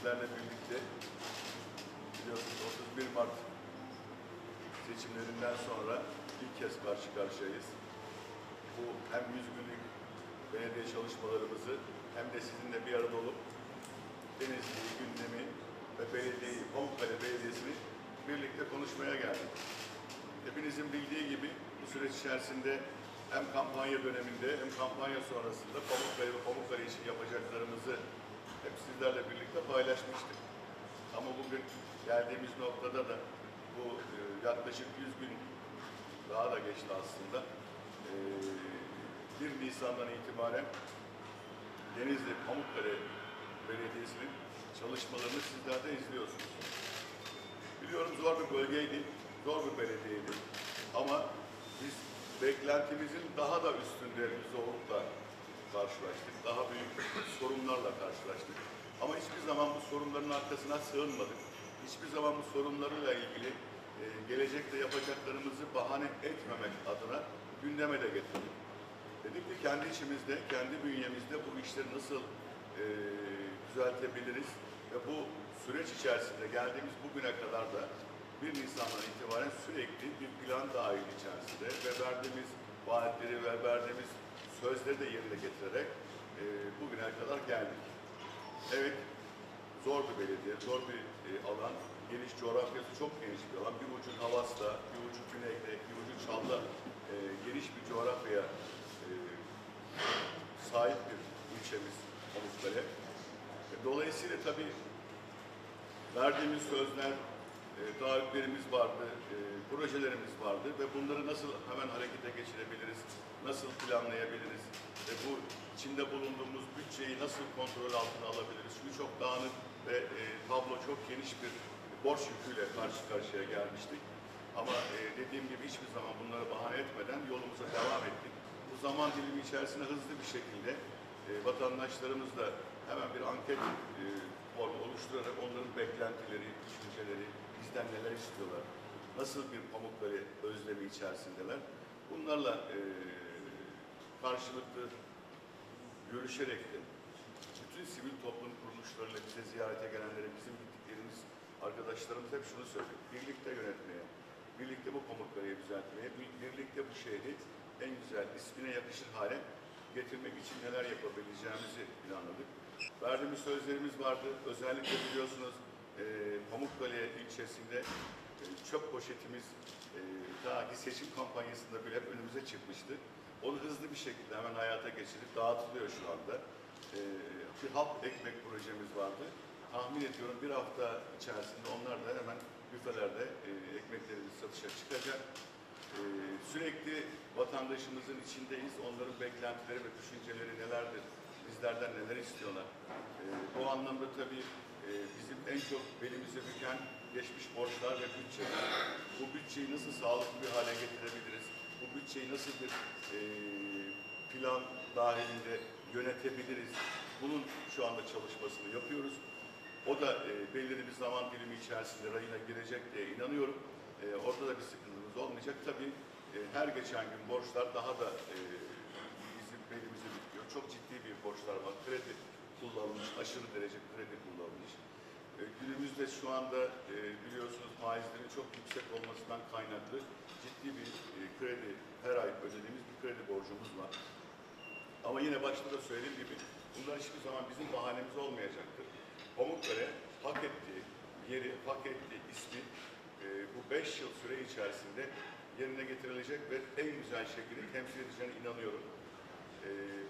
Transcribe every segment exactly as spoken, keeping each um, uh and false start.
sizlerle birlikte biliyorsunuz otuz bir Mart seçimlerinden sonra ilk kez karşı karşıyayız. Bu hem yüz günlük belediye çalışmalarımızı hem de sizinle bir arada olup Denizli'yi, gündemi ve belediyeyi, Pamukkale Belediyesi'ni birlikte konuşmaya geldik. Hepinizin bildiği gibi bu süreç içerisinde hem kampanya döneminde hem kampanya sonrasında Pamukkale ve Pamukkale için yapacaklarımızı hep sizlerle birlikte paylaşmıştık. Ama bugün geldiğimiz noktada da bu e, yaklaşık yüz gün daha da geçti aslında. E, bir Nisan'dan itibaren Denizli Pamukkale Belediyesi'nin çalışmalarını sizler de izliyorsunuz. Biliyorum zor bir bölgeydi, zor bir belediyeydi. Ama biz beklentimizin daha da üstünde bir zorlukla karşılaştık. Daha büyük sorunlarla karşılaştık. Ama hiçbir zaman bu sorunların arkasına sığınmadık. Hiçbir zaman bu sorunlarla ilgili e, gelecekte yapacaklarımızı bahane etmemek adına gündeme de getirdik. Dedik ki kendi içimizde, kendi bünyemizde bu işleri nasıl e, düzeltebiliriz ve bu süreç içerisinde geldiğimiz bugüne kadar da bir Nisan'dan itibaren sürekli bir plan dahil içerisinde ve verdiğimiz vaatleri ve verdiğimiz sözleri de yerine getirerek e, bugüne kadar geldik. Evet, zor bir belediye, zor bir e, alan, geniş coğrafyası çok geniş bir alan. Bir ucu Havas'ta, bir ucu Güney'de, bir ucu Çal'da e, geniş bir coğrafyaya e, sahip bir ilçemiz Pamukkale. E, dolayısıyla tabii verdiğimiz sözler, e, taahhütlerimiz vardı, e, projelerimiz vardı ve bunları nasıl hemen harekete geçirebiliriz, nasıl planlayabiliriz ve bu içinde bulunduğumuz bütçeyi nasıl kontrol altına alabiliriz? Çünkü çok dağınık ve e, tablo çok geniş bir borç yüküyle karşı karşıya gelmiştik. Ama e, dediğim gibi hiçbir zaman bunları bahane etmeden yolumuza devam ettik. Bu zaman dilimi içerisinde hızlı bir şekilde e, vatandaşlarımızla hemen bir anket e, formu oluşturarak onların beklentileri, düşünceleri, bizden neler istiyorlar, nasıl bir Pamukkale özlemi içerisindeler, bunlarla e, karşılıklı görüşerek de bütün sivil toplum kuruluşlarıyla bize ziyarete gelenlere, bizim gittiklerimiz arkadaşlarımız hep şunu söylüyor: birlikte yönetmeye, birlikte bu Pamukkale'yi düzeltmeye, birlikte bu şehri en güzel, ismine yakışır hale getirmek için neler yapabileceğimizi planladık. Verdiğimiz sözlerimiz vardı. Özellikle biliyorsunuz e, Pamukkale ilçesinde e, çöp poşetimiz e, daha ki seçim kampanyasında bile hep önümüze çıkmıştı. Onu hızlı bir şekilde hemen hayata geçirip dağıtılıyor şu anda. E, bir halk ekmek projemiz vardı. Tahmin ediyorum bir hafta içerisinde onlar da hemen büfelerde e, ekmeklerimiz satışa çıkacak. Ee, sürekli vatandaşımızın içindeyiz. Onların beklentileri ve düşünceleri nelerdir? Bizlerden neler istiyorlar? Ee, bu anlamda tabii e, bizim en çok belimizi büken geçmiş borçlar ve bütçeler. Bu bütçeyi nasıl sağlıklı bir hale getirebiliriz? Bu bütçeyi nasıl bir e, plan dahilinde yönetebiliriz? Bunun şu anda çalışmasını yapıyoruz. O da e, belirli bir zaman dilimi içerisinde rayına girecek diye inanıyorum. E, orada da bir sıkıntımız olmayacak. Tabii e, her geçen gün borçlar daha da e, bizim belimizi büküyor. Çok ciddi bir borçlar var. Kredi kullanılmış, aşırı derece kredi kullanılmış. E, günümüzde şu anda e, biliyorsunuz faizlerin çok yüksek olmasından kaynaklı ciddi bir e, kredi, her ay ödediğimiz bir kredi borcumuz var. Ama yine başta da söylediğim gibi bunlar hiçbir zaman bizim bahanemiz olmayacaktır. Pamukkale hak ettiği yeri, hak ettiği ismi e, bu beş yıl süre içerisinde yerine getirilecek ve en güzel şekilde temsil edeceğine inanıyorum. E,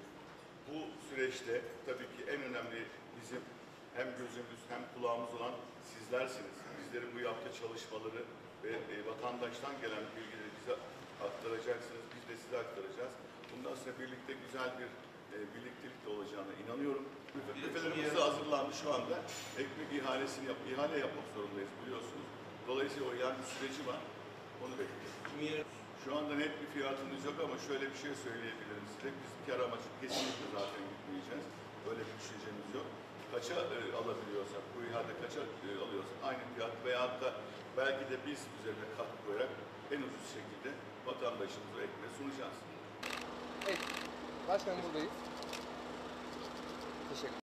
bu süreçte tabii ki en önemli bizim hem gözümüz hem kulağımız olan sizlersiniz. Bizlerin bu yaptığı çalışmaları ve e, vatandaştan gelen bilgileri bize aktaracaksınız, biz de size aktaracağız. Bundan sonra birlikte güzel bir e, birliktelikle olacağına inanıyorum. Büfelerimiz de hazırlandı şu anda. Ekmek ihalesini yap, ihale yapmak zorundayız biliyorsunuz. Dolayısıyla o ilan bir süreci var. Onu bekliyoruz. Şu anda net bir fiyatımız yok ama şöyle bir şey söyleyebilirim size. Biz kar amacı kesinlikle zaten gitmeyeceğiz. Böyle bir düşüncemiz yok. Kaça e, alabiliyorsak, bu ihalede kaça e, alıyorsak aynı fiyat veyahut da belki de biz üzerine katkı koyarak en ucuz şekilde vatandaşımıza ekmeği sunacağız. Evet. Başkanım buradayız. Teşekkür